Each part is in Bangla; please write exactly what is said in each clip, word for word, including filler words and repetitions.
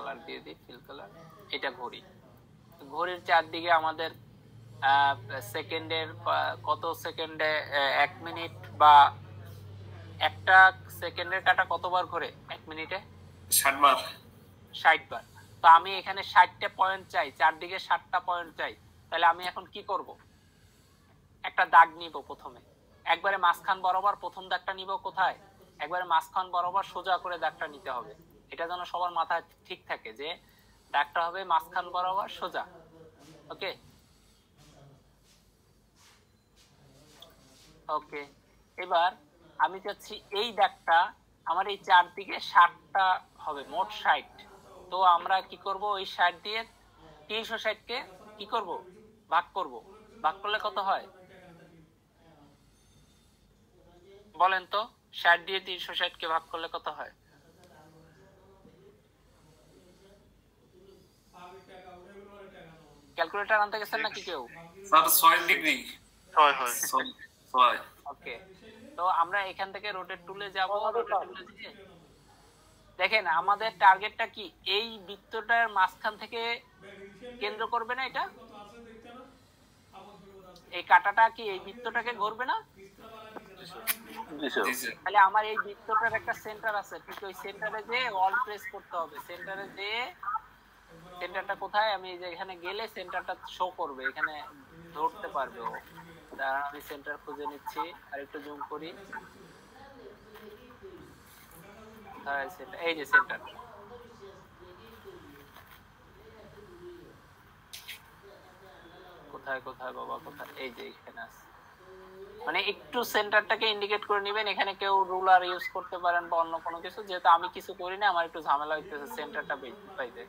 কালার দিয়ে দিই, ফিল কালার। এটা ঘড়ি, ঘড়ির চারদিকে আমাদের সেকেন্ডের কত সেকেন্ডে এক মিনিট বা একটা সেকেন্ডের কাটা কতবার ঘোরে এক মিনিটে? ষাট বার। ষাট বার। তো আমি এখানে ষাটটা পয়েন্ট চাই, চারদিকে ষাটটা পয়েন্ট চাই। তাহলে আমি এখন কি করব? একটা দাগ নিব প্রথমে, একবারে মাঝখান বরাবর প্রথম দাগটা নিব। কোথায়? একবারে মাঝখান বরাবর সোজা করে দাগটা নিতে হবে। এটা যেন সবার মাথায় ঠিক থাকে যে দাগটা হবে মাঝখান বরাবর সোজা। ওকে ওকে এবার আমি চাচ্ছি এই দাগটা আমার এই চারদিকে ষাটটা হবে, মোট ষাট। তো আমরা কি করব? ওই ষাট দিয়ে তিনশো ষাট কে কি করব? ভাগ করব। ভাগ করলে কত হয় বলেন তো? ষাট দিয়ে তিনশো ষাট কে ভাগ করলে কত হয়? ক্যালকুলেটর আনতে গেছেন নাকি কেউ? স্যার ছয় ডিগ্রি। ছয় হয়। ছয়। ওকে, তো আমরা এখান থেকে রোটেট টুলে যাব। রোটেট টুলে দিয়ে দেখেন আমাদের টার্গেটটা কি? এই বৃত্তটার মাঝখান থেকে কেন্দ্র করবে না? এটা এই কাটাটা কি এই বৃত্তটাকে ঘুরবে না? তাহলে আমার এই বৃত্তটার একটা সেন্টার আছে, ঠিক ওই সেন্টারে যে অল প্রেস করতে হবে। সেন্টারে যে সেন্টারটা কোথায়? আমি এই যে এখানে গেলে সেন্টারটা শো করবে, এখানে ধরতে পারবে ও। দাঁড়ান আমি সেন্টার খুঁজে নিচ্ছি, আর একটু জুম করি। এই যে সেন্টার, কোথায় কোথায় বাবা কোথায়? এই যে এখানে আছে। মানে একটু সেন্টারটাকে ইন্ডিকেট করে নেবেন। এখানে কেউ রুলার ইউজ করতে পারেন বা অন্য কোনো কিছু, যেহেতু আমি কিছু করি না আমার একটু ঝামেলা হইতেছে সেন্টারটা পাইতে।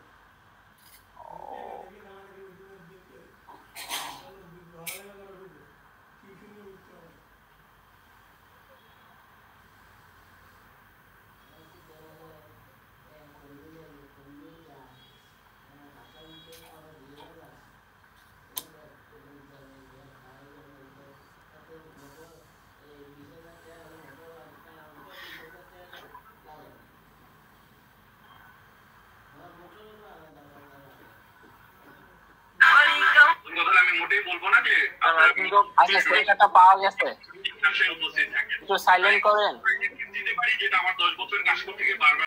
আচ্ছা সেন্টারটা পাওয়া গেছে, একটু সাইলেন্ট করেন।